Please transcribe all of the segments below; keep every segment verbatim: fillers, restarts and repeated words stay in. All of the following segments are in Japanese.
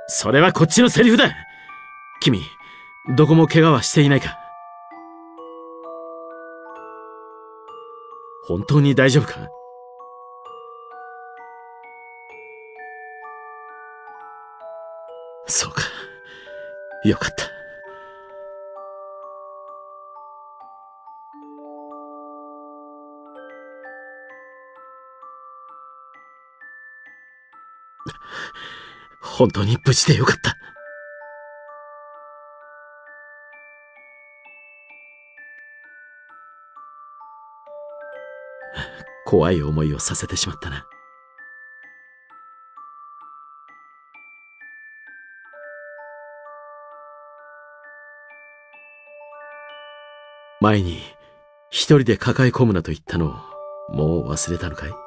それはこっちのセリフだ。君、どこも怪我はしていないか？本当に大丈夫か？そうか。よかった。本当に無事でよかった。怖い思いをさせてしまったな。前に一人で抱え込むなと言ったのをもう忘れたのかい？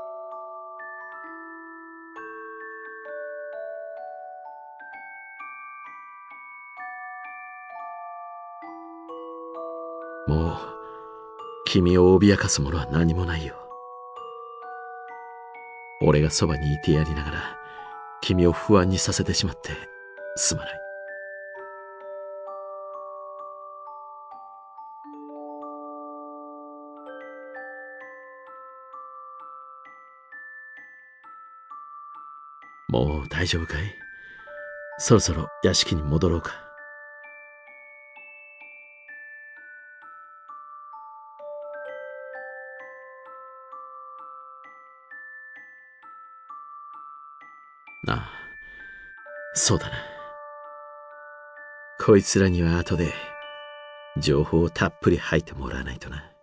もう君を脅かすものは何もないよ。俺がそばにいてやりながら君を不安にさせてしまってすまない。もう大丈夫かい？そろそろ屋敷に戻ろうか。ああ、そうだな。こいつらには後で情報をたっぷり吐いてもらわないとな。